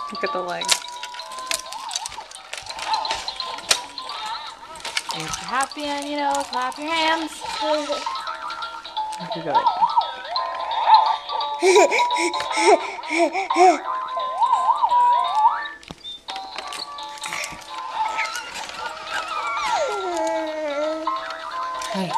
Look at the legs. If you're happy and clap your hands. You go right there. Hey.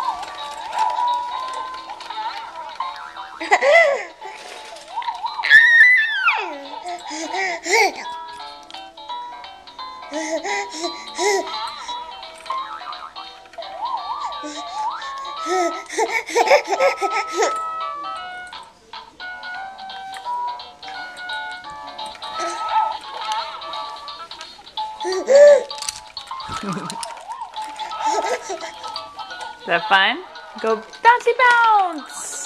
Is that fun? Go bouncy bounce!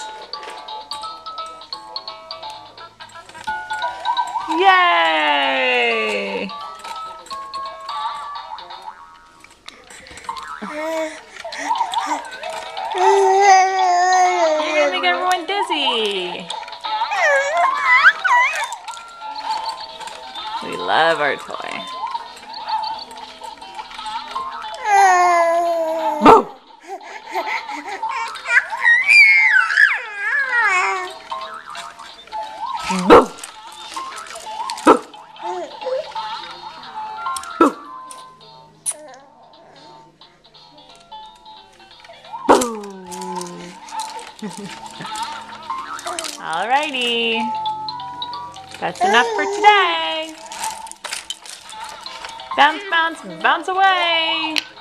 Yay! You're gonna make everyone dizzy! We love our toy. Boo! Boo! Boo! Boo! Alrighty. That's enough for today. Bounce, bounce, bounce away.